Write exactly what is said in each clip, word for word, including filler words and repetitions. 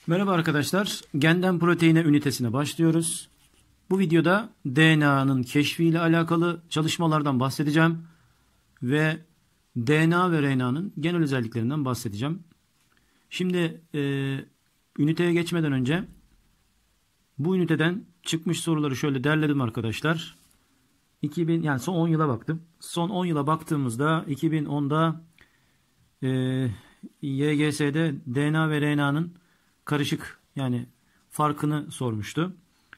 Merhaba arkadaşlar, genden proteine ünitesine başlıyoruz. Bu videoda D N A'nın keşfiyle alakalı çalışmalardan bahsedeceğim ve D N A ve R N A'nın genel özelliklerinden bahsedeceğim. Şimdi e, üniteye geçmeden önce bu üniteden çıkmış soruları şöyle derledim arkadaşlar. iki bin yani son on yıla baktım. Son on yıla baktığımızda iki bin onda e, Y G S'de D N A ve R N A'nın karışık yani farkını sormuştu.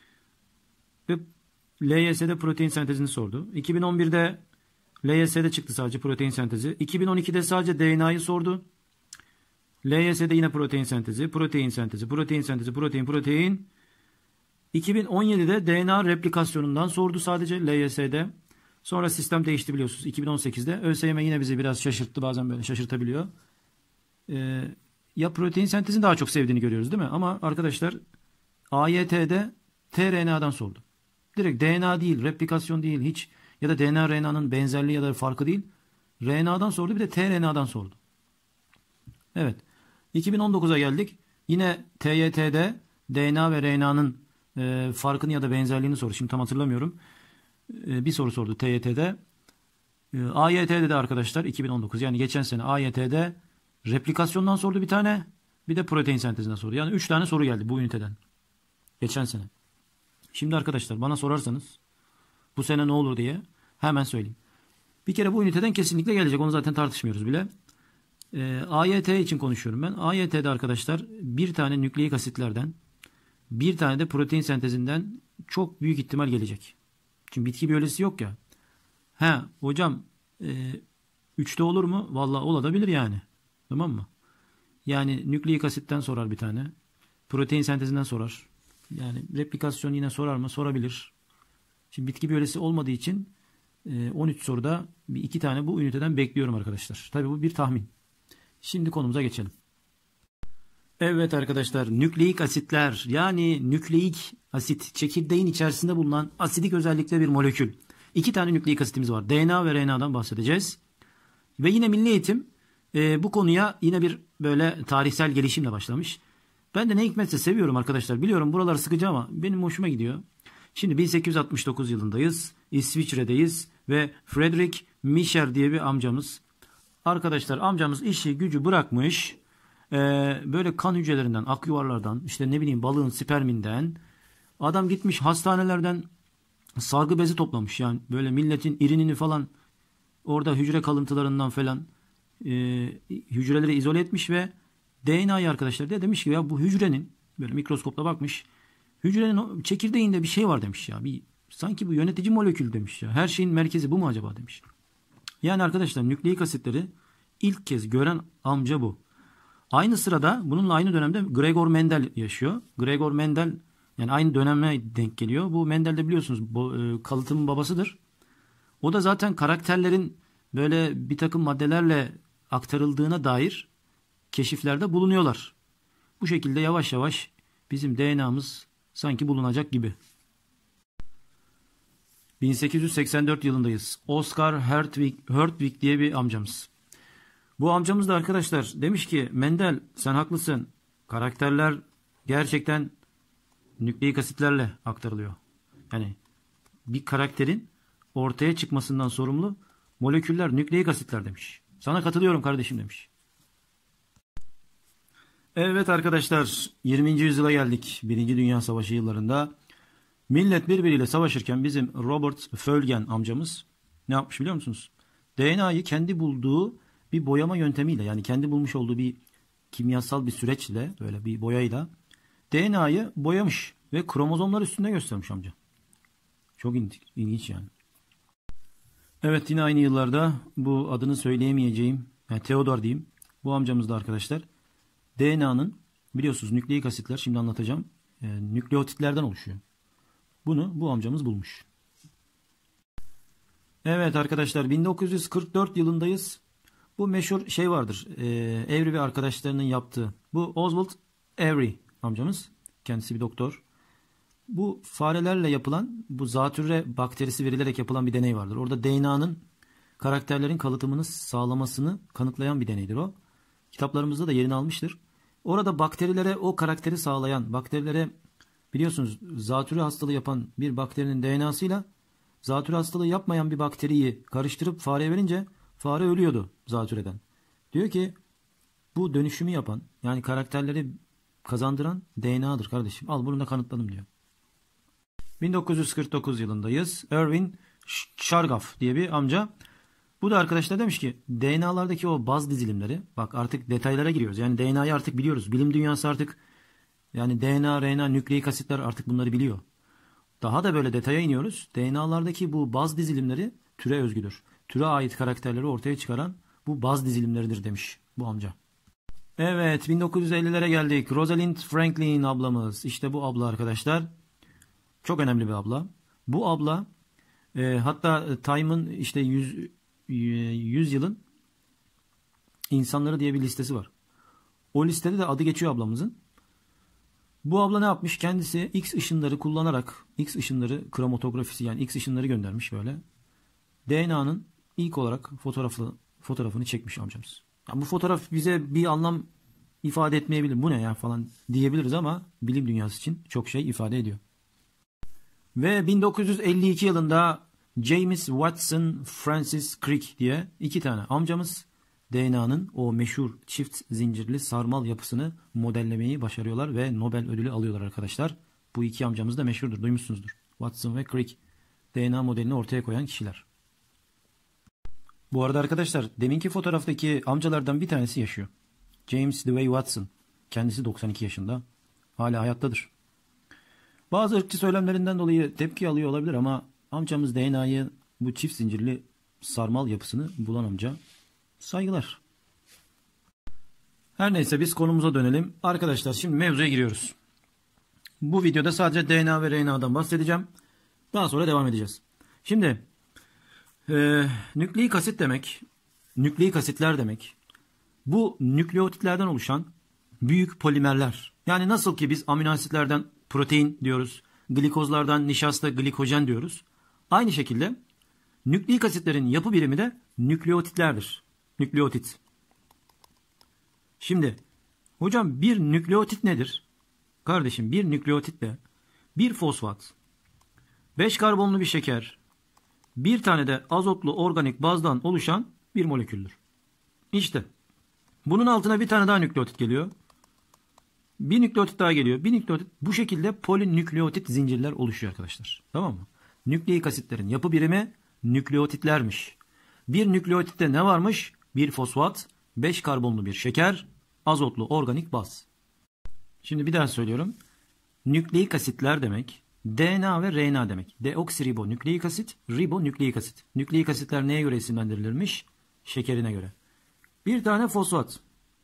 Ve L Y S'de protein sentezini sordu. iki bin on birde L Y S'de çıktı sadece protein sentezi. iki bin on ikide sadece D N A'yı sordu. L Y S'de yine protein sentezi, protein sentezi, protein sentezi, protein, protein. iki bin on yedide D N A replikasyonundan sordu sadece L Y S'de. Sonra sistem değişti biliyorsunuz. iki bin on sekizde ÖSYM yine bizi biraz şaşırttı. Bazen böyle şaşırtabiliyor. Ee, ya protein sentezini daha çok sevdiğini görüyoruz değil mi? Ama arkadaşlar A Y T'de tRNA'dan sordu. Direkt D N A değil, replikasyon değil hiç ya da D N A R N A'nın benzerliği ya da farkı değil. R N A'dan sordu bir de tRNA'dan sordu. Evet. iki bin on dokuza geldik. Yine T Y T'de D N A ve R N A'nın e, farkını ya da benzerliğini sordu. Şimdi tam hatırlamıyorum. E, bir soru sordu T Y T'de. E, A Y T'de de arkadaşlar iki bin on dokuz yani geçen sene A Y T'de replikasyondan sordu bir tane. Bir de protein sentezinden sordu. Yani üç tane soru geldi bu üniteden. Geçen sene. Şimdi arkadaşlar bana sorarsanız bu sene ne olur diye hemen söyleyeyim. Bir kere bu üniteden kesinlikle gelecek. Onu zaten tartışmıyoruz bile. E, A Y T için konuşuyorum ben. A Y T'de arkadaşlar bir tane nükleik asitlerden bir tane de protein sentezinden çok büyük ihtimal gelecek. Çünkü bitki biyolojisi yok ya. He hocam e, üçte olur mu? Vallahi olabilir yani. Tamam mı? Yani nükleik asitten sorar bir tane. Protein sentezinden sorar. Yani replikasyon yine sorar mı? Sorabilir. Şimdi bitki biyolojisi olmadığı için on üç soruda bir iki tane bu üniteden bekliyorum arkadaşlar. Tabii bu bir tahmin. Şimdi konumuza geçelim. Evet arkadaşlar nükleik asitler yani nükleik asit çekirdeğin içerisinde bulunan asidik özellikle bir molekül. İki tane nükleik asitimiz var. D N A ve R N A'dan bahsedeceğiz. Ve yine Milli Eğitim e, bu konuya yine bir böyle tarihsel gelişimle başlamış. Ben de ne hikmetse seviyorum arkadaşlar. Biliyorum buralar sıkıcı ama benim hoşuma gidiyor. Şimdi bin sekiz yüz altmış dokuz yılındayız. İsviçre'deyiz ve Friedrich Miescher diye bir amcamız. Arkadaşlar amcamız işi gücü bırakmış. Ee, böyle kan hücrelerinden, ak yuvarlardan, işte ne bileyim balığın sperminden. Adam gitmiş hastanelerden sargı bezi toplamış. Yani böyle milletin irinini falan orada hücre kalıntılarından falan e, hücreleri izole etmiş ve D N A'yı arkadaşlar diye demiş ki ya bu hücrenin böyle mikroskopla bakmış. Hücrenin çekirdeğinde bir şey var demiş ya. Bir, sanki bu yönetici molekül demiş ya. Her şeyin merkezi bu mu acaba demiş. Yani arkadaşlar nükleik asitleri ilk kez gören amca bu. Aynı sırada bununla aynı dönemde Gregor Mendel yaşıyor. Gregor Mendel yani aynı döneme denk geliyor. Bu Mendel de biliyorsunuz bu, e, kalıtımın babasıdır. O da zaten karakterlerin böyle bir takım maddelerle aktarıldığına dair keşiflerde bulunuyorlar. Bu şekilde yavaş yavaş bizim D N A'mız sanki bulunacak gibi. bin sekiz yüz seksen dört yılındayız. Oscar Hertwig, Hertwig diye bir amcamız. Bu amcamız da arkadaşlar demiş ki Mendel sen haklısın. Karakterler gerçekten nükleik asitlerle aktarılıyor. Yani bir karakterin ortaya çıkmasından sorumlu moleküller nükleik asitler demiş. Sana katılıyorum kardeşim demiş. Evet arkadaşlar yirminci yüzyıla geldik. Birinci Dünya Savaşı yıllarında. Millet birbiriyle savaşırken bizim Robert Fulgen amcamız ne yapmış biliyor musunuz? D N A'yı kendi bulduğu bir boyama yöntemiyle yani kendi bulmuş olduğu bir kimyasal bir süreçle böyle bir boyayla D N A'yı boyamış ve kromozomlar üstünde göstermiş amca. Çok ilginç yani. Evet yine aynı yıllarda bu adını söyleyemeyeceğim yani Theodor diyeyim. Bu amcamız da arkadaşlar D N A'nın biliyorsunuz nükleik asitler şimdi anlatacağım e, nükleotitlerden oluşuyor. Bunu bu amcamız bulmuş. Evet arkadaşlar bin dokuz yüz kırk dört yılındayız. Bu meşhur şey vardır. E, Avery ve arkadaşlarının yaptığı. Bu Oswald Avery amcamız. Kendisi bir doktor. Bu farelerle yapılan bu zatürre bakterisi verilerek yapılan bir deney vardır. Orada D N A'nın karakterlerin kalıtımını sağlamasını kanıtlayan bir deneydir o. Kitaplarımızda da yerini almıştır. Orada bakterilere o karakteri sağlayan, bakterilere biliyorsunuz zatürre hastalığı yapan bir bakterinin D N A'sıyla zatürre hastalığı yapmayan bir bakteriyi karıştırıp fareye verince fare ölüyordu zatürreden. Diyor ki bu dönüşümü yapan, yani karakterleri kazandıran D N A'dır kardeşim. Al bunu da kanıtladım diyor. bin dokuz yüz kırk dokuz yılındayız. Erwin Chargaff diye bir amca. Bu da arkadaşlar demiş ki D N A'lardaki o baz dizilimleri, bak artık detaylara giriyoruz. Yani D N A'yı artık biliyoruz. Bilim dünyası artık, yani D N A, R N A, nükleik asitler artık bunları biliyor. Daha da böyle detaya iniyoruz. D N A'lardaki bu baz dizilimleri türe özgüdür. Türe ait karakterleri ortaya çıkaran bu baz dizilimleridir demiş bu amca. Evet, bin dokuz yüz ellilere geldik. Rosalind Franklin ablamız. İşte bu abla arkadaşlar. Çok önemli bir abla. Bu abla e, hatta Time'ın işte yüz yılın insanları diye bir listesi var. O listede de adı geçiyor ablamızın. Bu abla ne yapmış? Kendisi X ışınları kullanarak, X ışınları kromatografisi, yani X ışınları göndermiş böyle. D N A'nın ilk olarak fotoğrafı, fotoğrafını çekmiş amcamız. Yani bu fotoğraf bize bir anlam ifade etmeyebilir. Bu ne ya falan diyebiliriz ama bilim dünyası için çok şey ifade ediyor. Ve bin dokuz yüz elli iki yılında James Watson, Francis Crick diye iki tane amcamız D N A'nın o meşhur çift zincirli sarmal yapısını modellemeyi başarıyorlar ve Nobel ödülü alıyorlar arkadaşlar. Bu iki amcamız da meşhurdur, duymuşsunuzdur. Watson ve Crick, D N A modelini ortaya koyan kişiler. Bu arada arkadaşlar deminki fotoğraftaki amcalardan bir tanesi yaşıyor. James Dewey Watson. Kendisi doksan iki yaşında. Hala hayattadır. Bazı ırkçı söylemlerinden dolayı tepki alıyor olabilir ama amcamız D N A'yı, bu çift zincirli sarmal yapısını bulan amca. Saygılar. Her neyse biz konumuza dönelim. Arkadaşlar şimdi mevzuya giriyoruz. Bu videoda sadece D N A ve R N A'dan bahsedeceğim. Daha sonra devam edeceğiz. Şimdi e, nükleik asit demek, nükleik asitler demek, bu nükleotitlerden oluşan büyük polimerler. Yani nasıl ki biz amino asitlerden protein diyoruz, glikozlardan nişasta, glikojen diyoruz. Aynı şekilde nükleik asitlerin yapı birimi de nükleotitlerdir. Nükleotit. Şimdi hocam bir nükleotit nedir? Kardeşim bir nükleotitle bir fosfat, beş karbonlu bir şeker, bir tane de azotlu organik bazdan oluşan bir moleküldür. İşte bunun altına bir tane daha nükleotit geliyor. Bir nükleotit daha geliyor. Bir nükleotit, bu şekilde polinükleotit zincirler oluşuyor arkadaşlar. Tamam mı? Nükleik asitlerin yapı birimi nükleotitlermiş. Bir nükleotitte ne varmış? Bir fosfat, beş karbonlu bir şeker, azotlu organik baz. Şimdi bir daha söylüyorum. Nükleik asitler demek D N A ve R N A demek. Deoksiribonükleik asit, ribonükleik asit. Nükleik asitler neye göre isimlendirilirmiş? Şekerine göre. Bir tane fosfat.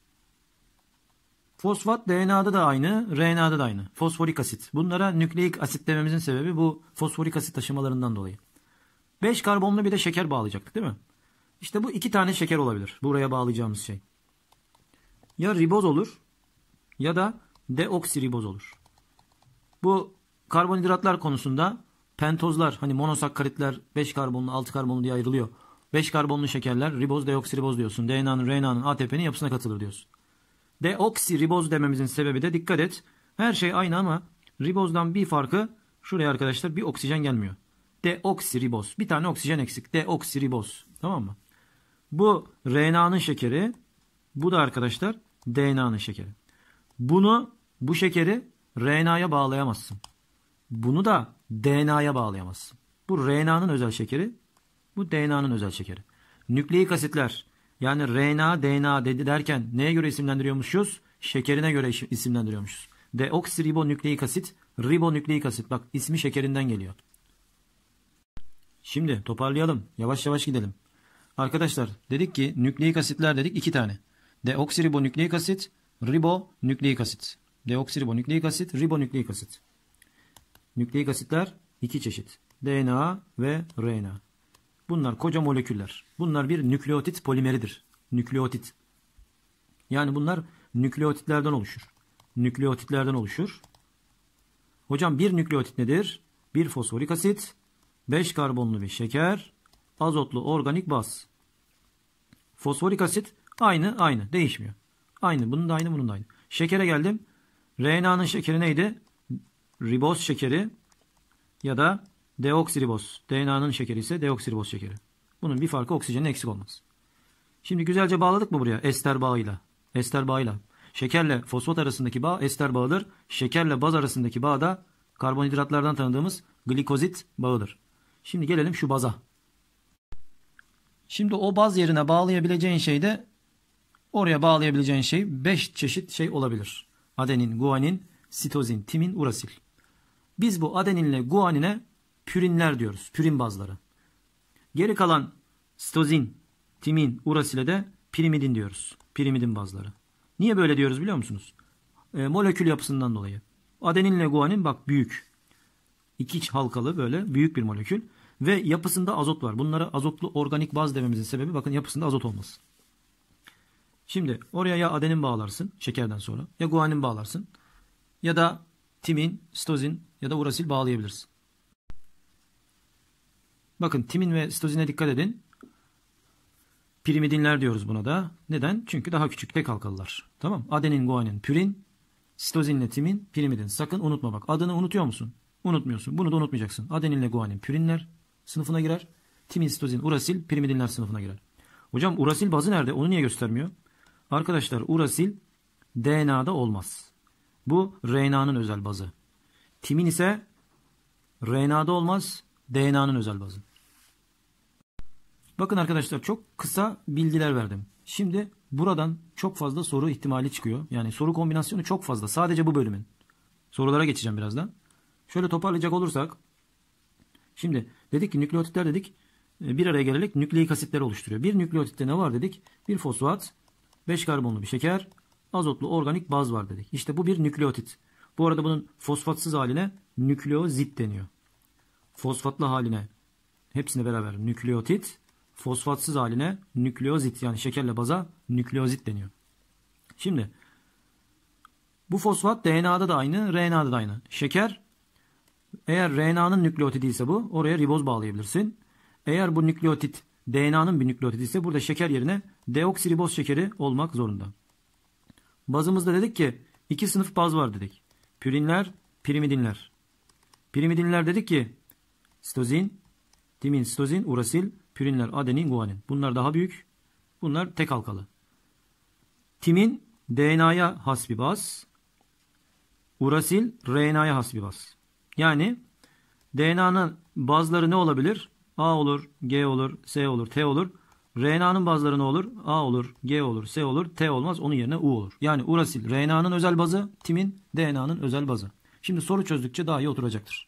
Fosfat D N A'da da aynı, R N A'da da aynı. Fosforik asit. Bunlara nükleik asit dememizin sebebi bu fosforik asit taşımalarından dolayı. beş karbonlu bir de şeker bağlayacaktık değil mi? İşte bu iki tane şeker olabilir. Buraya bağlayacağımız şey. Ya riboz olur ya da deoksiriboz olur. Bu karbonhidratlar konusunda pentozlar, hani monosakkaritler beş karbonlu, altı karbonlu diye ayrılıyor. beş karbonlu şekerler riboz, deoksiriboz diyorsun. D N A'nın, R N A'nın, A T P'nin yapısına katılır diyorsun. Deoksiriboz dememizin sebebi de, dikkat et, her şey aynı ama ribozdan bir farkı, şuraya arkadaşlar bir oksijen gelmiyor. Deoksiriboz. Bir tane oksijen eksik. Deoksiriboz. Tamam mı? Bu R N A'nın şekeri. Bu da arkadaşlar D N A'nın şekeri. Bunu, bu şekeri R N A'ya bağlayamazsın. Bunu da D N A'ya bağlayamazsın. Bu R N A'nın özel şekeri. Bu D N A'nın özel şekeri. Nükleik asitler, yani R N A, D N A dedi derken neye göre isimlendiriyormuşuz? Şekerine göre isimlendiriyormuşuz. Deoksiribonükleik asit, ribonükleik asit. Bak ismi şekerinden geliyor. Şimdi toparlayalım. Yavaş yavaş gidelim. Arkadaşlar dedik ki nükleik asitler dedik iki tane. Deoksiribonükleik asit, ribonükleik asit. Deoksiribonükleik asit, ribonükleik asit. Nükleik asitler iki çeşit. D N A ve R N A. Bunlar koca moleküller. Bunlar bir nükleotit polimeridir. Nükleotit. Yani bunlar nükleotitlerden oluşur. Nükleotitlerden oluşur. Hocam bir nükleotit nedir? Bir fosforik asit, beş karbonlu bir şeker, azotlu organik baz. Fosforik asit aynı aynı değişmiyor. Aynı, bunun da aynı, bunun da aynı. Şekere geldim. R N A'nın şekeri neydi? Riboz şekeri ya da deoksiriboz. D N A'nın şekeri ise deoksiriboz şekeri. Bunun bir farkı oksijenin eksik olmaz. Şimdi güzelce bağladık mı buraya? Ester bağıyla. Ester bağıyla. Şekerle fosfat arasındaki bağ ester bağıdır. Şekerle baz arasındaki bağ da karbonhidratlardan tanıdığımız glikozit bağıdır. Şimdi gelelim şu baza. Şimdi o baz yerine bağlayabileceğin şey de oraya bağlayabileceğin şey beş çeşit şey olabilir. Adenin, guanin, sitozin, timin, urasil. Biz bu adeninle guanine pürinler diyoruz. Pürin bazları. Geri kalan sitozin, timin, urasile de pirimidin diyoruz. Pirimidin bazları. Niye böyle diyoruz biliyor musunuz? E, molekül yapısından dolayı. Adeninle guanin bak büyük. İki halkalı böyle büyük bir molekül. Ve yapısında azot var. Bunlara azotlu organik baz dememizin sebebi bakın yapısında azot olması. Şimdi oraya ya adenin bağlarsın şekerden sonra ya guanin bağlarsın ya da timin, sitozin ya da urasil bağlayabilirsin. Bakın timin ve sitozine dikkat edin. Pirimidinler diyoruz buna da. Neden? Çünkü daha küçük tek halkalılar. Tamam. Adenin, guanin, pürin, sitozinle timin, pirimidin. Sakın unutma bak. Adını unutuyor musun? Unutmuyorsun. Bunu da unutmayacaksın. Adeninle guanin, pürinler sınıfına girer. Timin, sitozin, urasil, pirimidinler sınıfına girer. Hocam urasil bazı nerede? Onu niye göstermiyor? Arkadaşlar urasil D N A'da olmaz. Bu R N A'nın özel bazı. Timin ise R N A'da olmaz. D N A'nın özel bazı. Bakın arkadaşlar çok kısa bilgiler verdim. Şimdi buradan çok fazla soru ihtimali çıkıyor. Yani soru kombinasyonu çok fazla. Sadece bu bölümün. Sorulara geçeceğim birazdan. Şöyle toparlayacak olursak. Şimdi dedik ki nükleotitler dedik bir araya gelerek nükleik asitler oluşturuyor. Bir nükleotitte ne var dedik? Bir fosfat, beş karbonlu bir şeker, azotlu organik baz var dedik. İşte bu bir nükleotit. Bu arada bunun fosfatsız haline nükleozit deniyor. Fosfatlı haline hepsine beraber nükleotit, fosfatsız haline nükleozit yani şekerle baza nükleozit deniyor. Şimdi bu fosfat D N A'da da aynı, R N A'da da aynı. Şeker eğer R N A'nın nükleotidi ise bu oraya riboz bağlayabilirsin. Eğer bu nükleotit D N A'nın bir nükleotidi ise burada şeker yerine deoksiriboz şekeri olmak zorunda. Bazımızda dedik ki iki sınıf baz var dedik. Pürinler, pirimidinler. Pirimidinler dedik ki sitozin, timin, sitozin, urasil, pürinler, adenin, guanin. Bunlar daha büyük. Bunlar tek halkalı. Timin D N A'ya has bir baz. Urasil R N A'ya has bir baz. Yani D N A'nın bazları ne olabilir? A olur, G olur, S olur, T olur. R N A'nın bazları ne olur? A olur, G olur, S olur, T olmaz. Onun yerine U olur. Yani urasil R N A'nın özel bazı, timin D N A'nın özel bazı. Şimdi soru çözdükçe daha iyi oturacaktır.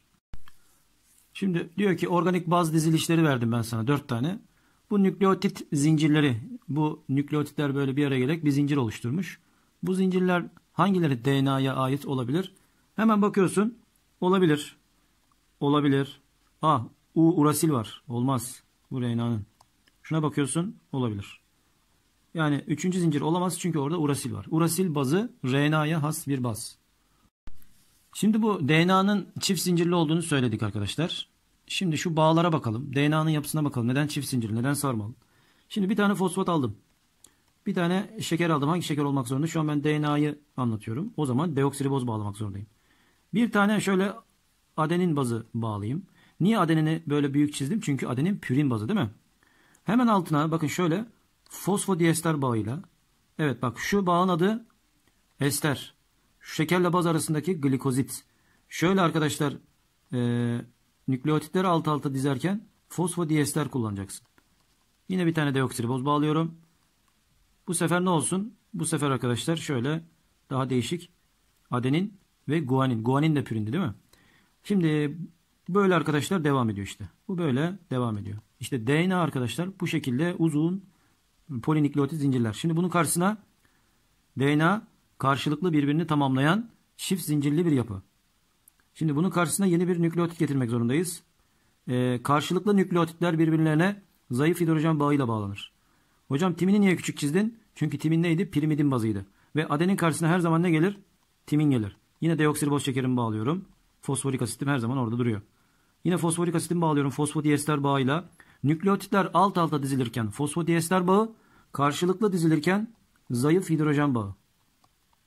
Şimdi diyor ki organik baz dizilişleri verdim ben sana dört tane. Bu nükleotit zincirleri, bu nükleotitler böyle bir araya gelerek bir zincir oluşturmuş. Bu zincirler hangileri D N A'ya ait olabilir? Hemen bakıyorsun. Olabilir. Olabilir. A, U urasil var. Olmaz. Bu R N A'nın. Şuna bakıyorsun. Olabilir. Yani üçüncü zincir olamaz çünkü orada urasil var. Urasil bazı R N A'ya has bir baz. Şimdi bu D N A'nın çift zincirli olduğunu söyledik arkadaşlar. Şimdi şu bağlara bakalım. D N A'nın yapısına bakalım. Neden çift zincirli? Neden sarmalı? Şimdi bir tane fosfat aldım. Bir tane şeker aldım. Hangi şeker olmak zorunda? Şu an ben D N A'yı anlatıyorum. O zaman deoksiriboz bağlamak zorundayım. Bir tane şöyle adenin bazı bağlayayım. Niye adenini böyle büyük çizdim? Çünkü adenin pürin bazı değil mi? Hemen altına bakın şöyle fosfodiester bağıyla. Evet bak şu bağın adı ester. Şu şekerle baz arasındaki glikozit. Şöyle arkadaşlar e, nükleotitleri alt alta dizerken fosfodiester kullanacaksın. Yine bir tane deoksiriboz bağlıyorum. Bu sefer ne olsun? Bu sefer arkadaşlar şöyle daha değişik adenin ve guanin. Guanin de pürindi değil mi? Şimdi böyle arkadaşlar devam ediyor işte. Bu böyle devam ediyor. İşte D N A arkadaşlar bu şekilde uzun polinükleotit zincirler. Şimdi bunun karşısına D N A karşılıklı birbirini tamamlayan çift zincirli bir yapı. Şimdi bunun karşısına yeni bir nükleotit getirmek zorundayız. Ee, karşılıklı nükleotitler birbirlerine zayıf hidrojen bağıyla bağlanır. Hocam timini niye küçük çizdin? Çünkü timin neydi? Pirimidin bazıydı. Ve adenin karşısına her zaman ne gelir? Timin gelir. Yine deoksiriboz şekerimi bağlıyorum. Fosforik asitim her zaman orada duruyor. Yine fosforik asitimi bağlıyorum fosfodiester bağıyla. Nükleotitler alt alta dizilirken fosfodiester bağı, karşılıklı dizilirken zayıf hidrojen bağı.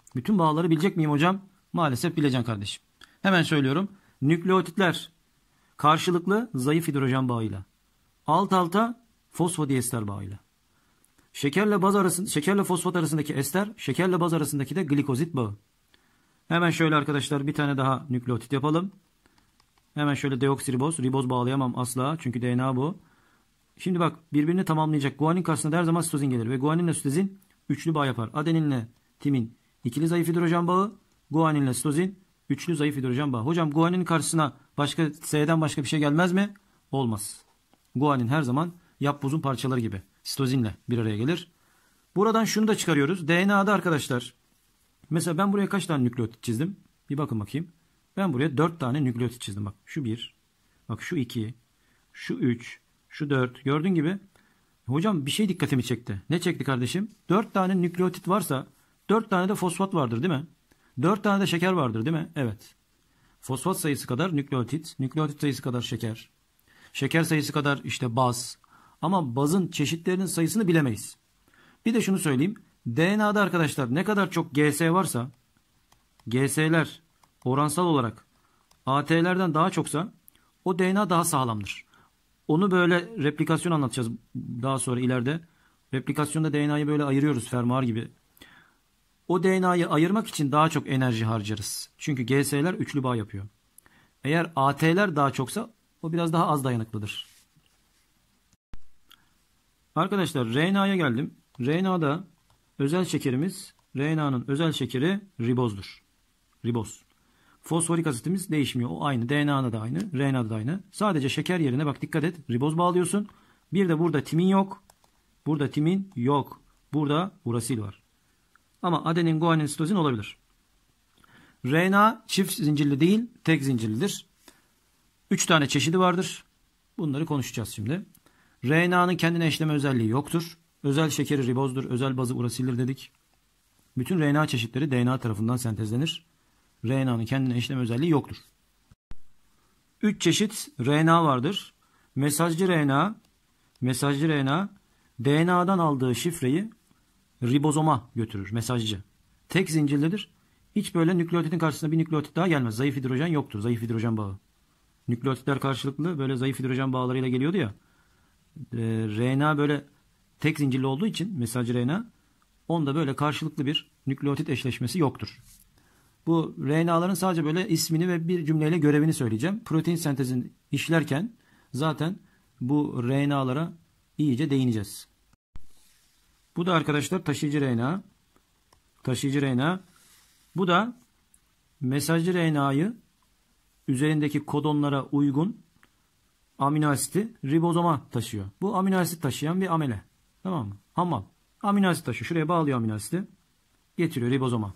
Bütün bağları bilecek miyim hocam? Maalesef bileceksin kardeşim. Hemen söylüyorum. Nükleotitler karşılıklı zayıf hidrojen bağıyla. Alt alta fosfodiester bağıyla. Şekerle baz arasında, şekerle fosfat arasındaki ester, şekerle baz arasındaki de glikozit bağı. Hemen şöyle arkadaşlar bir tane daha nükleotit yapalım. Hemen şöyle deoksiriboz. Riboz bağlayamam asla çünkü D N A bu. Şimdi bak birbirini tamamlayacak. Guanin karşısında her zaman sitozin gelir ve guaninle sitozin üçlü bağ yapar. Adeninle timin ikili zayıf hidrojen bağı, guaninle sitozin üçlü zayıf hidrojen bağı. Hocam guaninin karşısına başka S'den başka bir şey gelmez mi? Olmaz. Guanin her zaman yapbozun parçaları gibi sitozinle bir araya gelir. Buradan şunu da çıkarıyoruz. D N A'da arkadaşlar mesela ben buraya kaç tane nükleotit çizdim? Bir bakın bakayım. Ben buraya dört tane nükleotit çizdim. Bak şu bir, bak şu iki, şu üç, şu dört. Gördüğün gibi. Hocam bir şey dikkatimi çekti. Ne çekti kardeşim? dört tane nükleotit varsa dört tane de fosfat vardır değil mi? dört tane de şeker vardır değil mi? Evet. Fosfat sayısı kadar nükleotit, nükleotit sayısı kadar şeker. Şeker sayısı kadar işte baz. Ama bazın çeşitlerinin sayısını bilemeyiz. Bir de şunu söyleyeyim. D N A'da arkadaşlar ne kadar çok G S varsa G S'ler oransal olarak A T'lerden daha çoksa o D N A daha sağlamdır. Onu böyle replikasyon anlatacağız daha sonra ileride. Replikasyonda D N A'yı böyle ayırıyoruz fermuar gibi. O D N A'yı ayırmak için daha çok enerji harcarız. Çünkü G S'ler üçlü bağ yapıyor. Eğer A T'ler daha çoksa o biraz daha az dayanıklıdır. Arkadaşlar R N A'ya geldim. R N A'da özel şekerimiz, R N A'nın özel şekeri ribozdur. Riboz. Fosforik asitimiz değişmiyor. O aynı. D N A'da da aynı. R N A'da da aynı. Sadece şeker yerine bak dikkat et. Riboz bağlıyorsun. Bir de burada timin yok. Burada timin yok. Burada urasil var. Ama adenin, guanin, sitozin olabilir. R N A çift zincirli değil, tek zincirlidir. üç tane çeşidi vardır. Bunları konuşacağız şimdi. R N A'nın kendine eşleme özelliği yoktur. Özel şekeri ribozdur. Özel bazı urasildir dedik. Bütün R N A çeşitleri D N A tarafından sentezlenir. R N A'nın kendine eşleme özelliği yoktur. üç çeşit R N A vardır. Mesajcı R N A, mesajcı R N A D N A'dan aldığı şifreyi ribozoma götürür. Mesajcı. Tek zincirlidir. Hiç böyle nükleotitin karşısına bir nükleotit daha gelmez. Zayıf hidrojen yoktur. Zayıf hidrojen bağı. Nükleotitler karşılıklı böyle zayıf hidrojen bağlarıyla geliyordu ya. E, R N A böyle tek zincirli olduğu için mesajcı R N A onda böyle karşılıklı bir nükleotit eşleşmesi yoktur. Bu R N A'ların sadece böyle ismini ve bir cümleyle görevini söyleyeceğim. Protein sentezini işlerken zaten bu R N A'lara iyice değineceğiz. Bu da arkadaşlar taşıyıcı R N A. Taşıyıcı R N A. Bu da mesajcı R N A'yı üzerindeki kodonlara uygun amino asiti ribozoma taşıyor. Bu amino asit taşıyan bir amele. Tamam mı? Hammal. Amino asit taşıyor. Şuraya bağlıyor amino asiti. Getiriyor ribozoma.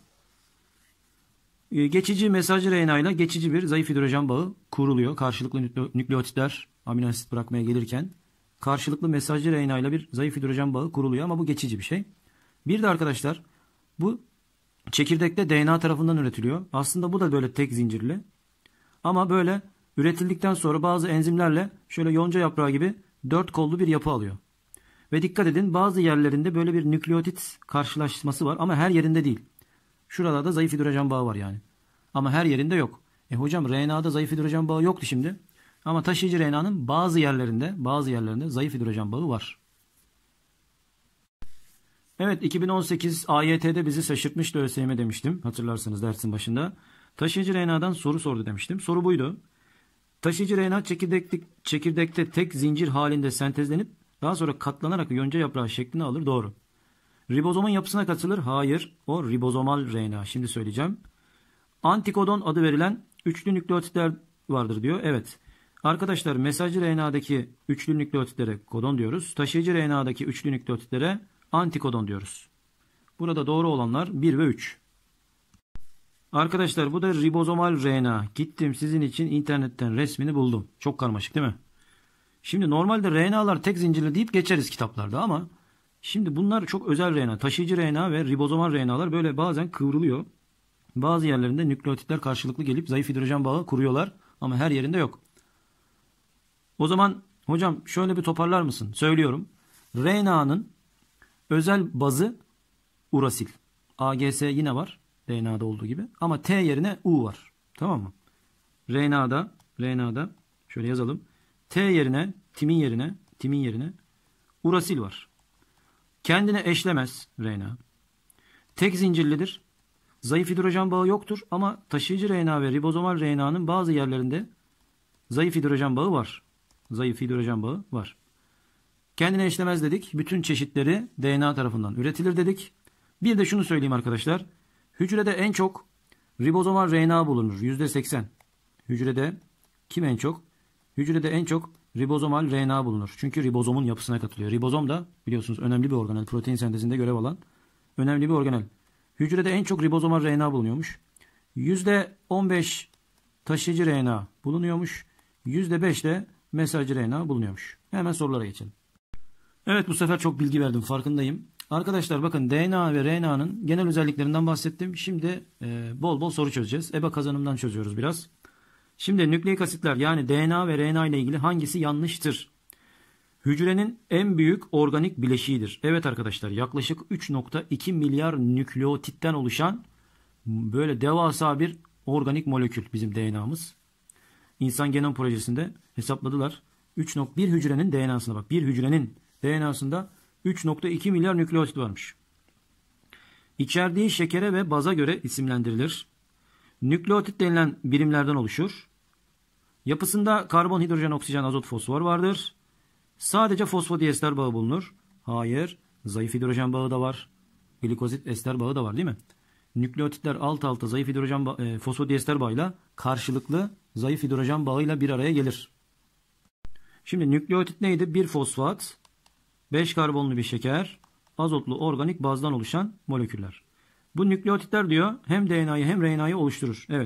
Geçici mesajcı R N A ile geçici bir zayıf hidrojen bağı kuruluyor. Karşılıklı nükleotitler amino asit bırakmaya gelirken karşılıklı mesajcı R N A ile bir zayıf hidrojen bağı kuruluyor ama bu geçici bir şey. Bir de arkadaşlar bu çekirdekte D N A tarafından üretiliyor. Aslında bu da böyle tek zincirli. Ama böyle üretildikten sonra bazı enzimlerle şöyle yonca yaprağı gibi dört kollu bir yapı alıyor. Ve dikkat edin bazı yerlerinde böyle bir nükleotit karşılaşması var ama her yerinde değil. Şuralarda zayıf hidrojen bağı var yani. Ama her yerinde yok. E hocam R N A'da zayıf hidrojen bağı yoktu şimdi. Ama taşıyıcı R N A'nın bazı yerlerinde, bazı yerlerinde zayıf hidrojen bağı var. Evet, iki bin on sekiz A Y T'de bizi şaşırtmıştı ÖSYM demiştim. Hatırlarsanız dersin başında. Taşıyıcı R N A'dan soru sordu demiştim. Soru buydu. Taşıyıcı R N A çekirdekte, çekirdekte tek zincir halinde sentezlenip daha sonra katlanarak yonca yaprağı şeklini alır. Doğru. Ribozomun yapısına katılır. Hayır. O ribozomal R N A. Şimdi söyleyeceğim. Antikodon adı verilen üçlü nükleotitler vardır diyor. Evet. Arkadaşlar mesajcı R N A'daki üçlü nükleotitlere kodon diyoruz. Taşıyıcı R N A'daki üçlü nükleotitlere antikodon diyoruz. Burada doğru olanlar bir ve üç. Arkadaşlar bu da ribozomal R N A. Gittim sizin için internetten resmini buldum. Çok karmaşık değil mi? Şimdi normalde R N A'lar tek zincirli deyip geçeriz kitaplarda ama şimdi bunlar çok özel R N A. Taşıyıcı R N A ve ribozomal R N A'lar böyle bazen kıvrılıyor. Bazı yerlerinde nükleotitler karşılıklı gelip zayıf hidrojen bağı kuruyorlar ama her yerinde yok. O zaman hocam şöyle bir toparlar mısın? Söylüyorum. R N A'nın özel bazı urasil. A G S yine var. R N A'da olduğu gibi. Ama T yerine U var. Tamam mı? R N A'da R N A'da şöyle yazalım. T yerine, timin yerine, timin yerine urasil var. Kendine eşlemez R N A. Tek zincirlidir. Zayıf hidrojen bağı yoktur ama taşıyıcı R N A ve ribozomal R N A'nın bazı yerlerinde zayıf hidrojen bağı var. Zayıf hidrojen bağı var. Kendine eşlemez dedik. Bütün çeşitleri D N A tarafından üretilir dedik. Bir de şunu söyleyeyim arkadaşlar. Hücrede en çok ribozomal R N A bulunur. yüzde seksen. Hücrede kim en çok? Hücrede en çok ribozomal R N A bulunur. Çünkü ribozomun yapısına katılıyor. Ribozom da biliyorsunuz önemli bir organel. Protein sentezinde görev alan önemli bir organel. Hücrede en çok ribozomal R N A bulunuyormuş. yüzde on beş taşıyıcı R N A bulunuyormuş. yüzde beş de mesajcı R N A bulunuyormuş. Hemen sorulara geçelim. Evet, bu sefer çok bilgi verdim, farkındayım. Arkadaşlar bakın, D N A ve R N A'nın genel özelliklerinden bahsettim. Şimdi e, bol bol soru çözeceğiz. E B A kazanımdan çözüyoruz biraz. Şimdi nükleik asitler yani D N A ve R N A ile ilgili hangisi yanlıştır? Hücrenin en büyük organik bileşiğidir. Evet arkadaşlar, yaklaşık üç nokta iki milyar nükleotitten oluşan böyle devasa bir organik molekül bizim D N A'mız. İnsan Genom Projesi'nde hesapladılar. üç nokta bir hücrenin D N A'sına bak. Bir hücrenin D N A'sında üç nokta iki milyar nükleotit varmış. İçerdiği şekere ve baza göre isimlendirilir. Nükleotit denilen birimlerden oluşur. Yapısında karbon, hidrojen, oksijen, azot, fosfor vardır. Sadece fosfodiester bağı bulunur. Hayır. Zayıf hidrojen bağı da var. Glikozit ester bağı da var değil mi? Nükleotitler alt alta zayıf hidrojen ba e, fosfodiester bağıyla karşılıklı zayıf hidrojen bağıyla bir araya gelir. Şimdi nükleotit neydi? Bir fosfat, beş karbonlu bir şeker, azotlu organik bazdan oluşan moleküller. Bu nükleotitler diyor hem D N A'yı hem R N A'yı oluşturur. Evet.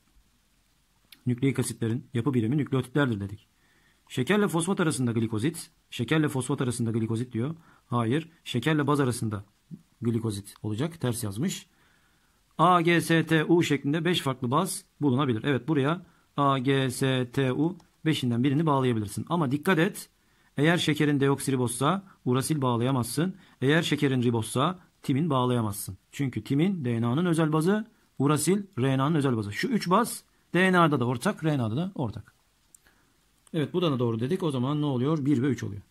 Nükleik asitlerin yapı birimi nükleotitlerdir dedik. Şekerle fosfat arasında glikozit. Şekerle fosfat arasında glikozit diyor. Hayır. Şekerle baz arasında glikozit olacak. Ters yazmış. A, G, S, T, U şeklinde beş farklı baz bulunabilir. Evet, buraya A, G, S, T, U beşinden birini bağlayabilirsin. Ama dikkat et. Eğer şekerin deoksiribozsa urasil bağlayamazsın. Eğer şekerin ribozsa timin bağlayamazsın. Çünkü timin D N A'nın özel bazı, urasil R N A'nın özel bazı. Şu üç baz D N A'da da ortak, R N A'da da ortak. Evet, bu da doğru dedik. O zaman ne oluyor? bir ve üç oluyor.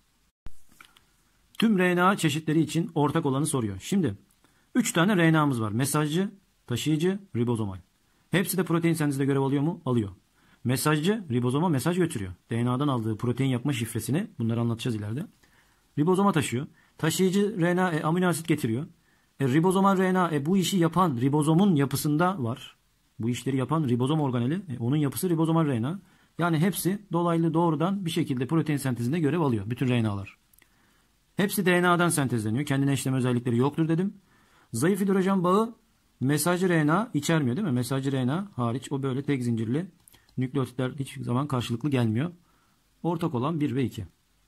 Tüm R N A çeşitleri için ortak olanı soruyor. Şimdi üç tane R N A'mız var. Mesajcı, taşıyıcı, ribozomal. Hepsi de protein sentezinde görev alıyor mu? Alıyor. Mesajcı ribozoma mesaj götürüyor. D N A'dan aldığı protein yapma şifresini, bunları anlatacağız ileride, ribozoma taşıyor. Taşıyıcı R N A e, amino asit getiriyor. E, ribozomal R N A e, bu işi yapan ribozomun yapısında var. Bu işleri yapan ribozom organeli. E, onun yapısı ribozomal R N A. Yani hepsi dolaylı doğrudan bir şekilde protein sentezinde görev alıyor. Bütün R N A'lar. Hepsi D N A'dan sentezleniyor. Kendine eşleme özellikleri yoktur dedim. Zayıf hidrojen bağı mesajcı R N A içermiyor değil mi? Mesajcı R N A hariç o böyle tek zincirli nükleotitler hiçbir zaman karşılıklı gelmiyor. Ortak olan bir ve iki.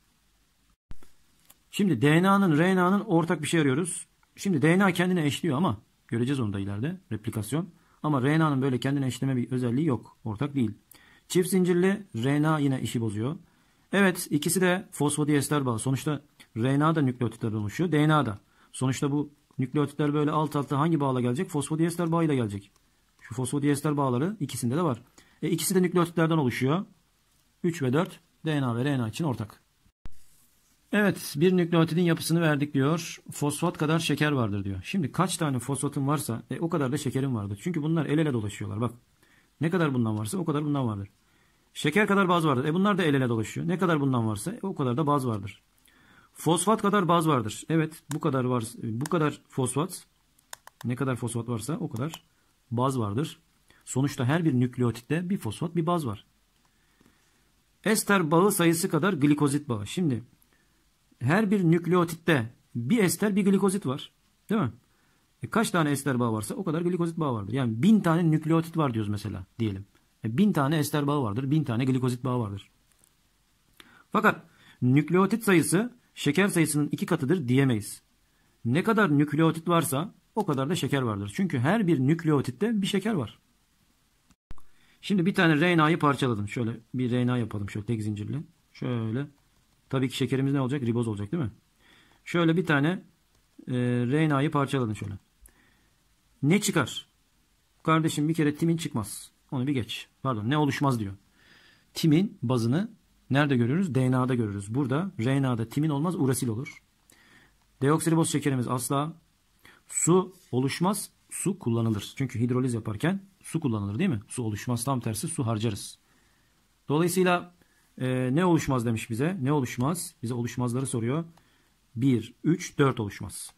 Şimdi D N A'nın R N A'nın ortak bir şey arıyoruz. Şimdi D N A kendine eşliyor ama göreceğiz onu da ileride. Replikasyon. Ama R N A'nın böyle kendine eşleme bir özelliği yok. Ortak değil. Çift zincirli R N A yine işi bozuyor. Evet, ikisi de fosfodiester bağı. Sonuçta R N A da nükleotitlerden oluşuyor. D N A da. Sonuçta bu nükleotitler böyle alt alta hangi bağla gelecek? Fosfodiester bağıyla gelecek. Şu fosfodiester bağları ikisinde de var. E ikisi de nükleotitlerden oluşuyor. üç ve dört D N A ve R N A için ortak. Evet, bir nükleotidin yapısını verdik diyor. Fosfat kadar şeker vardır diyor. Şimdi kaç tane fosfatın varsa e, o kadar da şekerin vardır. Çünkü bunlar el ele dolaşıyorlar. Bak, ne kadar bundan varsa o kadar bundan vardır. Şeker kadar baz vardır. E bunlar da el ele dolaşıyor. Ne kadar bundan varsa e, o kadar da baz vardır. Fosfat kadar baz vardır. Evet, bu kadar var, bu kadar fosfat. Ne kadar fosfat varsa o kadar baz vardır. Sonuçta her bir nükleotitte bir fosfat, bir baz var. Ester bağı sayısı kadar glikozit bağı. Şimdi her bir nükleotitte bir ester, bir glikozit var. Değil mi? E kaç tane ester bağı varsa o kadar glikozit bağı vardır. Yani bin tane nükleotit var diyoruz mesela diyelim. E bin tane ester bağı vardır, bin tane glikozit bağı vardır. Fakat nükleotit sayısı şeker sayısının iki katıdır diyemeyiz. Ne kadar nükleotit varsa o kadar da şeker vardır. Çünkü her bir nükleotitte bir şeker var. Şimdi bir tane R N A'yı parçaladım. Şöyle bir R N A yapalım. Şöyle tek zincirli. Şöyle. Tabii ki şekerimiz ne olacak? Riboz olacak değil mi? Şöyle bir tane e, R N A'yı parçaladım şöyle. Ne çıkar? Kardeşim bir kere timin çıkmaz. Onu bir geç. Pardon, ne oluşmaz diyor. Timin bazını nerede görürüz? D N A'da görürüz. Burada R N A'da timin olmaz, urasil olur. Deoksiriboz şekerimiz asla. Su oluşmaz, su kullanılır. Çünkü hidroliz yaparken su kullanılır değil mi? Su oluşmaz, tam tersi su harcarız. Dolayısıyla e, ne oluşmaz demiş bize. Ne oluşmaz? Bize oluşmazları soruyor. bir, üç, dört oluşmaz.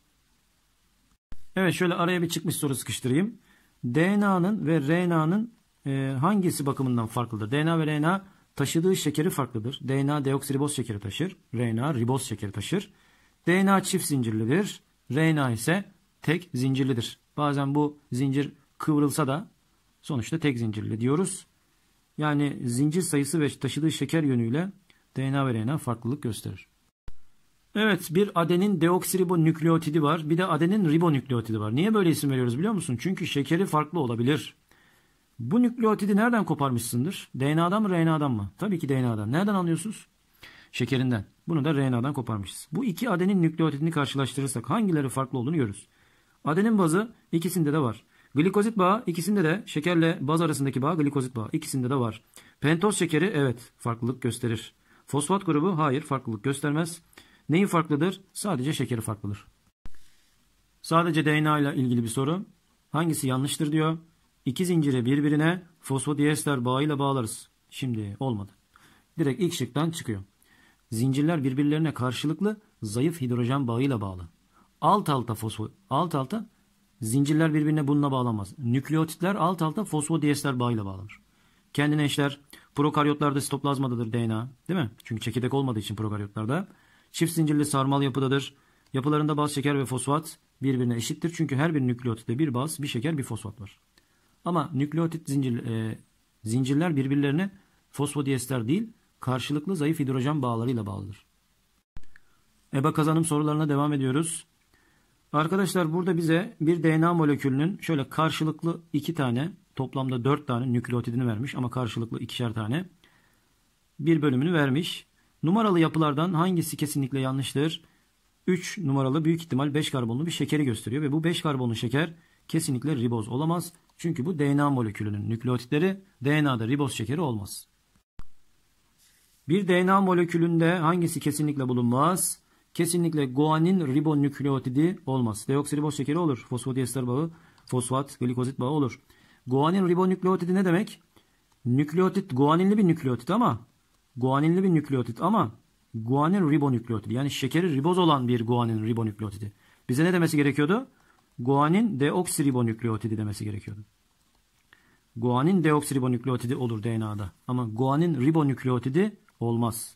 Evet, şöyle araya bir çıkmış soru sıkıştırayım. D N A'nın ve R N A'nın e, hangisi bakımından farklıdır? D N A ve R N A taşıdığı şekeri farklıdır. D N A deoksiriboz şekeri taşır. R N A riboz şekeri taşır. D N A çift zincirlidir. R N A ise tek zincirlidir. Bazen bu zincir kıvrılsa da sonuçta tek zincirli diyoruz. Yani zincir sayısı ve taşıdığı şeker yönüyle D N A ve R N A farklılık gösterir. Evet, bir adenin deoksiribonükleotidi var. Bir de adenin ribonükleotidi var. Niye böyle isim veriyoruz biliyor musun? Çünkü şekeri farklı olabilir. Bu nükleotidi nereden koparmışsındır? D N A'dan mı, R N A'dan mı? Tabii ki D N A'dan. Nereden anlıyorsunuz? Şekerinden. Bunu da R N A'dan koparmışız. Bu iki adenin nükleotidini karşılaştırırsak hangileri farklı olduğunu görürüz. Adenin bazı ikisinde de var. Glikozit bağı ikisinde de, şekerle baz arasındaki bağ glikozit bağı ikisinde de var. Pentoz şekeri evet farklılık gösterir. Fosfat grubu hayır farklılık göstermez. Neyi farklıdır? Sadece şekeri farklıdır. Sadece D N A ile ilgili bir soru. Hangisi yanlıştır diyor. İki zinciri birbirine fosfodiester bağıyla bağlarız. Şimdi olmadı. Direkt ilk şıktan çıkıyor. Zincirler birbirlerine karşılıklı zayıf hidrojen bağıyla bağlı. Alt alta fosfo alt alta zincirler birbirine bununla bağlanmaz. Nükleotitler alt alta fosfodiester bağıyla bağlanır. Kendine eşler prokaryotlarda sitoplazmadadır D N A, değil mi? Çünkü çekirdek olmadığı için prokaryotlarda. Çift zincirli sarmal yapıdadır. Yapılarında baz, şeker ve fosfat birbirine eşittir. Çünkü her bir nükleotitte bir baz, bir şeker, bir fosfat var. Ama nükleotit zincir, e, zincirler birbirlerine fosfodiester değil, karşılıklı zayıf hidrojen bağlarıyla bağlıdır. EBA kazanım sorularına devam ediyoruz. Arkadaşlar burada bize bir D N A molekülünün şöyle karşılıklı iki tane, toplamda dört tane nükleotidini vermiş ama karşılıklı ikişer tane bir bölümünü vermiş. Numaralı yapılardan hangisi kesinlikle yanlıştır? üç numaralı büyük ihtimal beş karbonlu bir şekeri gösteriyor ve bu beş karbonlu şeker kesinlikle riboz olamaz. Çünkü bu D N A molekülünün nükleotitleri, D N A'da riboz şekeri olmaz. Bir D N A molekülünde hangisi kesinlikle bulunmaz? Kesinlikle guanin ribonükleotidi olmaz. Deoksiriboz şekeri olur. Fosfodiester bağı, fosfat, glikozit bağı olur. Guanin ribonükleotidi ne demek? Nükleotit, guaninli bir nükleotit ama guaninli bir nükleotit ama guanin ribonükleotidi. Yani şekeri riboz olan bir guanin ribonükleotidi. Bize ne demesi gerekiyordu? Guanin deoksiribonükleotidi demesi gerekiyordu. Guanin deoksiribonükleotidi olur D N A'da. Ama guanin ribonükleotidi olmaz.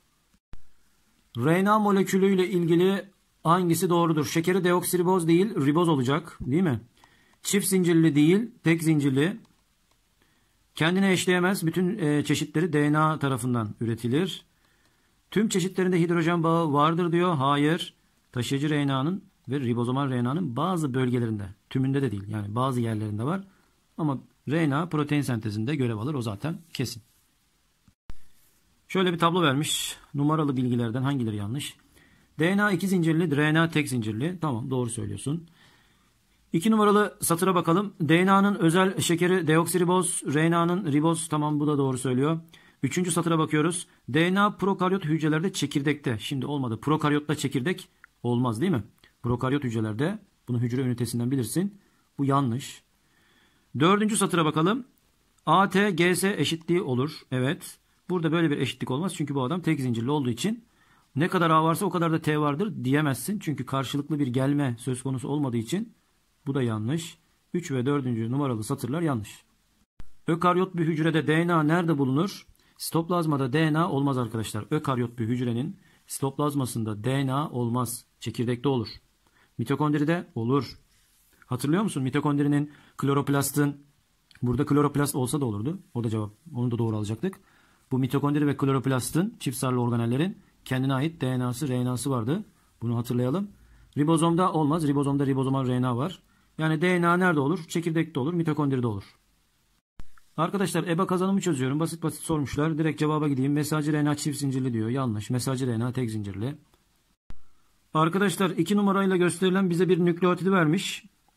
R N A molekülüyle ilgili hangisi doğrudur? Şekeri deoksiriboz değil, riboz olacak. Değil mi? Çift zincirli değil, tek zincirli. Kendine eşleyemez. Bütün e, çeşitleri D N A tarafından üretilir. Tüm çeşitlerinde hidrojen bağı vardır diyor. Hayır. Taşıyıcı R N A'nın ve ribozomal R N A'nın bazı bölgelerinde, tümünde de değil. Yani bazı yerlerinde var. Ama R N A protein sentezinde görev alır. O zaten kesin. Şöyle bir tablo vermiş. Numaralı bilgilerden hangileri yanlış? D N A iki zincirli, R N A tek zincirli. Tamam, doğru söylüyorsun. iki numaralı satıra bakalım. D N A'nın özel şekeri deoksiriboz, R N A'nın riboz. Tamam, bu da doğru söylüyor. Üçüncü satıra bakıyoruz. D N A prokaryot hücrelerde çekirdekte. Şimdi olmadı. Prokaryotta çekirdek olmaz değil mi? Prokaryot hücrelerde. Bunu hücre ünitesinden bilirsin. Bu yanlış. Dördüncü satıra bakalım. A T G S eşitliği olur. Evet. Burada böyle bir eşitlik olmaz. Çünkü bu adam tek zincirli olduğu için ne kadar A varsa o kadar da T vardır diyemezsin. Çünkü karşılıklı bir gelme söz konusu olmadığı için bu da yanlış. üç ve dördüncü numaralı satırlar yanlış. Ökaryot bir hücrede D N A nerede bulunur? Sitoplazmada D N A olmaz arkadaşlar. Ökaryot bir hücrenin sitoplazmasında D N A olmaz. Çekirdekte olur. Mitokondride olur. Hatırlıyor musun? Mitokondrinin, kloroplastın, burada kloroplast olsa da olurdu. O da cevap. Onu da doğru alacaktık. Bu mitokondri ve kloroplastın, çift sarılı organellerin kendine ait D N A'sı, R N A'sı vardı. Bunu hatırlayalım. Ribozomda olmaz. Ribozomda ribozomal R N A var. Yani D N A nerede olur? Çekirdekte olur, mitokondride olur. Arkadaşlar EBA kazanımı çözüyorum. Basit basit sormuşlar. Direkt cevaba gideyim. Mesajcı R N A çift zincirli diyor. Yanlış. Mesajcı R N A tek zincirli. Arkadaşlar iki numarayla gösterilen bize bir nükleotidi vermiş.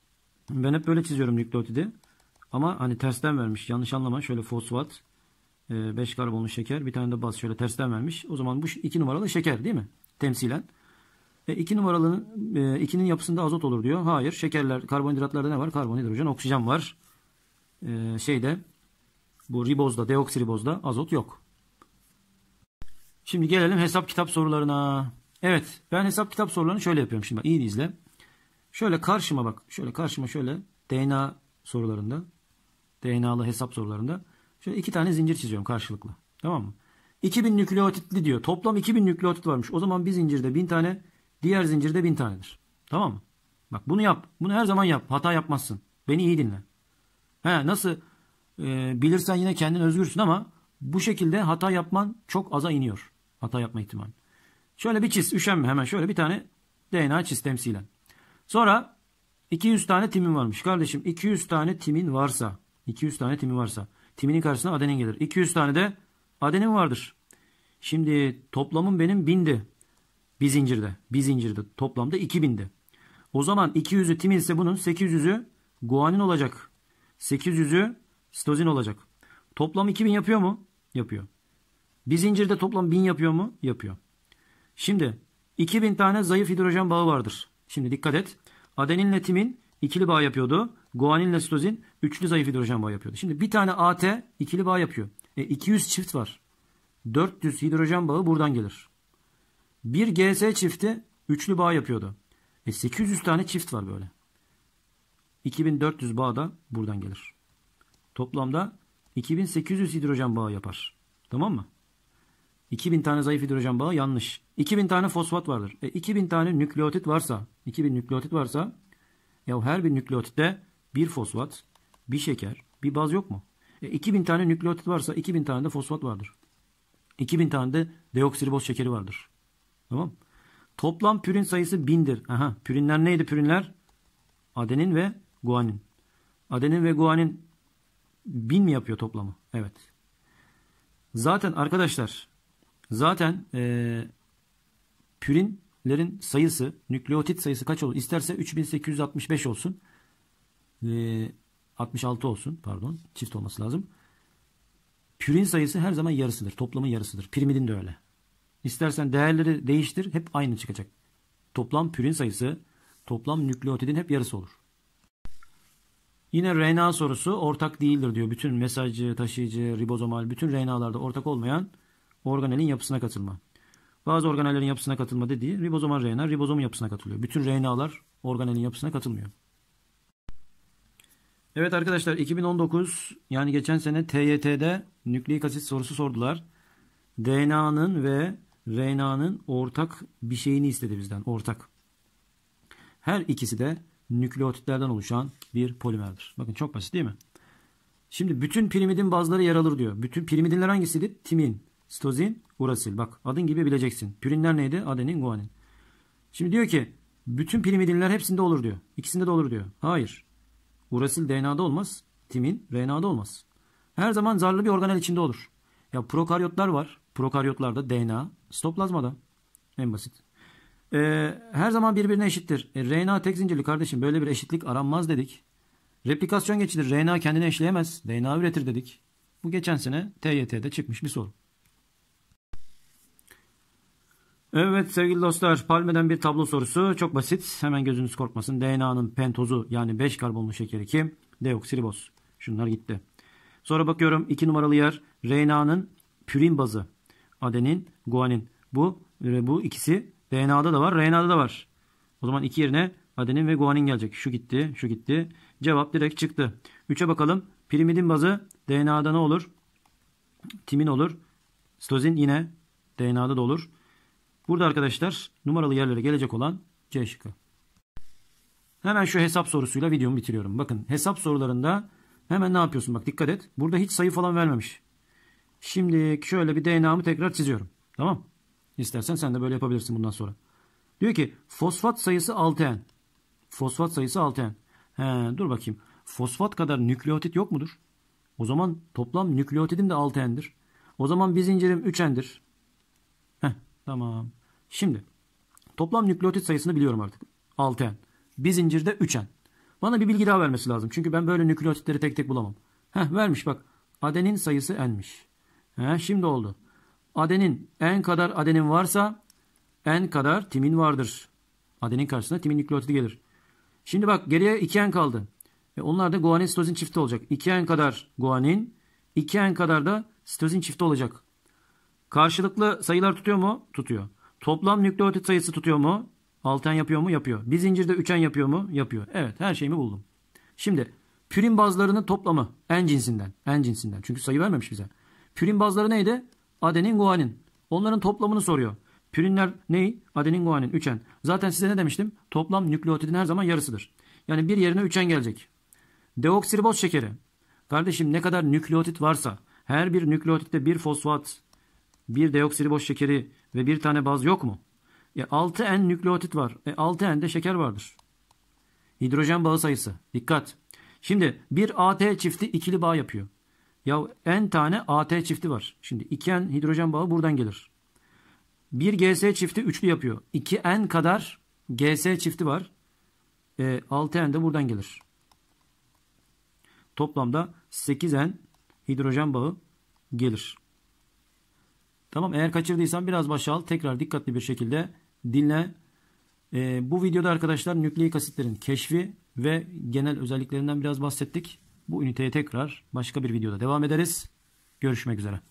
Ben hep böyle çiziyorum nükleotidi. Ama hani tersten vermiş. Yanlış anlama. Şöyle fosfat, beş karbonlu şeker, bir tane de baz şöyle tersten vermiş. O zaman bu iki numaralı şeker değil mi? Temsilen. E, iki numaralının e, ikinin yapısında azot olur diyor. Hayır. Şekerler, karbonhidratlarda ne var? Karbon, hidrojen, oksijen var. E, şeyde bu ribozda, deoksiribozda azot yok. Şimdi gelelim hesap kitap sorularına. Evet, ben hesap kitap sorularını şöyle yapıyorum. Şimdi bak, iyi izle. Şöyle karşıma bak. Şöyle karşıma şöyle D N A sorularında, D N A'lı hesap sorularında şöyle iki tane zincir çiziyorum karşılıklı. Tamam mı? iki bin nükleotitli diyor. Toplam iki bin nükleotit varmış. O zaman bir zincirde bin tane, diğer zincirde bin tanedir. Tamam mı? Bak bunu yap. Bunu her zaman yap. Hata yapmazsın. Beni iyi dinle. He, nasıl e, bilirsen yine kendin özgürsün ama bu şekilde hata yapman çok aza iniyor. Hata yapma ihtimali. Şöyle bir çiz. Üşenme hemen. Şöyle bir tane D N A çiz temsilen. Sonra iki yüz tane timin varmış. Kardeşim iki yüz tane timin varsa, iki yüz tane timin varsa timinin karşısına adenin gelir. iki yüz tane de adenin vardır. Şimdi toplamım benim bindi. Bir zincirde. Bir zincirde. Toplamda iki bindi. O zaman iki yüzü timin ise bunun sekiz yüzü guanin olacak. sekiz yüzü sitozin olacak. Toplam iki bin yapıyor mu? Yapıyor. Bir zincirde toplam bin yapıyor mu? Yapıyor. Şimdi iki bin tane zayıf hidrojen bağı vardır. Şimdi dikkat et. Adeninle timin ikili bağ yapıyordu. Guaninle sitozin üçlü zayıf hidrojen bağı yapıyordu. Şimdi bir tane A T ikili bağ yapıyor. E iki yüz çift var. dört yüz hidrojen bağı buradan gelir. Bir G S çifti üçlü bağ yapıyordu. E sekiz yüz tane çift var böyle. iki bin dört yüz bağ da buradan gelir. Toplamda iki bin sekiz yüz hidrojen bağı yapar. Tamam mı? iki bin tane zayıf hidrojen bağı yanlış. iki bin tane fosfat vardır. E iki bin tane nükleotit varsa, iki bin nükleotit varsa ya her bir nükleotitte bir fosfat, bir şeker, bir baz yok mu? E iki bin tane nükleotit varsa iki bin tane de fosfat vardır. iki bin tane de deoksiriboz şekeri vardır. Tamam? Toplam pürin sayısı bindir. Aha, pürinler neydi pürinler? Adenin ve guanin. Adenin ve guanin bin mi yapıyor toplamı? Evet. Zaten arkadaşlar zaten ee, pürinlerin sayısı, nükleotit sayısı kaç olur? İsterse üç bin sekiz yüz altmış beş olsun. E, altmış altı olsun. Pardon. Çift olması lazım. Pürin sayısı her zaman yarısıdır. Toplamın yarısıdır. Pirimidin de öyle. İstersen değerleri değiştir. Hep aynı çıkacak. Toplam pürin sayısı, toplam nükleotidin hep yarısı olur. Yine R N A sorusu ortak değildir diyor. Bütün mesajcı, taşıyıcı, ribozomal, bütün R N A'larda ortak olmayan organelin yapısına katılma. Bazı organellerin yapısına katılma dediği ribozomal R N A, ribozomun yapısına katılıyor. Bütün R N A'lar organelin yapısına katılmıyor. Evet arkadaşlar, iki bin on dokuz yani geçen sene T Y T'de nükleik asit sorusu sordular. D N A'nın ve R N A'nın ortak bir şeyini istedi bizden. Ortak. Her ikisi de nükleotitlerden oluşan bir polimerdir. Bakın çok basit değil mi? Şimdi bütün pirimidin bazıları yer alır diyor. Bütün pirimidinler hangisiydi? Timin, sitozin, urasil. Bak adın gibi bileceksin. Pürinler neydi? Adenin, guanin. Şimdi diyor ki bütün pirimidinler hepsinde olur diyor. İkisinde de olur diyor. Hayır. Urasil D N A'da olmaz. Timin R N A'da olmaz. Her zaman zarlı bir organel içinde olur. Ya prokaryotlar var. Prokaryotlarda D N A sitoplazmada. En basit. Ee, her zaman birbirine eşittir. E, R N A tek zincirli kardeşim. Böyle bir eşitlik aranmaz dedik. Replikasyon geçidir. R N A kendini eşleyemez. D N A üretir dedik. Bu geçen sene T Y T'de çıkmış bir soru. Evet sevgili dostlar, Palme'den bir tablo sorusu. Çok basit. Hemen gözünüz korkmasın. D N A'nın pentozu yani beş karbonlu şekeri kim? Deoksiriboz. Şunlar gitti. Sonra bakıyorum iki numaralı yer R N A'nın pürin bazı. Adenin, guanin. Bu bu ikisi D N A'da da var, R N A'da da var. O zaman iki yerine adenin ve guanin gelecek. Şu gitti, şu gitti. Cevap direkt çıktı. üçe bakalım. Pirimidin bazı D N A'da ne olur? Timin olur. Sitozin yine D N A'da da olur. Burada arkadaşlar numaralı yerlere gelecek olan C şıkkı. Hemen şu hesap sorusuyla videomu bitiriyorum. Bakın hesap sorularında hemen ne yapıyorsun? Bak dikkat et. Burada hiç sayı falan vermemiş. Şimdi şöyle bir D N A'mı tekrar çiziyorum. Tamam. İstersen sen de böyle yapabilirsin bundan sonra. Diyor ki fosfat sayısı altı N. Fosfat sayısı altı N. He, dur bakayım. Fosfat kadar nükleotit yok mudur? O zaman toplam nükleotidim de altı N'dir. O zaman bir zincirim üç N'dir. Heh, tamam. Şimdi toplam nükleotit sayısını biliyorum artık. altı N. Bir zincirde üç N. Bana bir bilgi daha vermesi lazım. Çünkü ben böyle nükleotitleri tek tek bulamam. Heh, vermiş bak. Adenin sayısı n'miş. Heh, şimdi oldu. Adenin n kadar adenin varsa n kadar timin vardır. Adenin karşısına timin nükleotidi gelir. Şimdi bak geriye iki n kaldı. E onlar da guanin sitozin çifti olacak. iki n kadar guanin, iki n kadar da sitozin çifti olacak. Karşılıklı sayılar tutuyor mu? Tutuyor. Toplam nükleotit sayısı tutuyor mu? altı n yapıyor mu? Yapıyor. Bir zincirde üç n yapıyor mu? Yapıyor. Evet, her şeyimi buldum. Şimdi pürin bazlarının toplamı n cinsinden. N cinsinden. Çünkü sayı vermemiş bize. Pürin bazları neydi? Adenin, guanin. Onların toplamını soruyor. Pürinler ne? Adenin, guanin. üç n. Zaten size ne demiştim? Toplam nükleotidin her zaman yarısıdır. Yani bir yerine üç n gelecek. Deoksiriboz şekeri. Kardeşim ne kadar nükleotit varsa her bir nükleotitte bir fosfat, bir deoksiriboz şekeri ve bir tane baz yok mu? E altı n nükleotit var. E altı n'de şeker vardır. Hidrojen bağı sayısı. Dikkat. Şimdi bir A T çifti ikili bağ yapıyor. Ya n tane A T çifti var. Şimdi iki n hidrojen bağı buradan gelir. Bir G S çifti üçlü yapıyor. iki n kadar G S çifti var. E, altı n de buradan gelir. Toplamda sekiz n hidrojen bağı gelir. Tamam, eğer kaçırdıysan biraz başa al. Tekrar dikkatli bir şekilde dinle. Ee, bu videoda arkadaşlar nükleik asitlerin keşfi ve genel özelliklerinden biraz bahsettik. Bu üniteye tekrar başka bir videoda devam ederiz. Görüşmek üzere.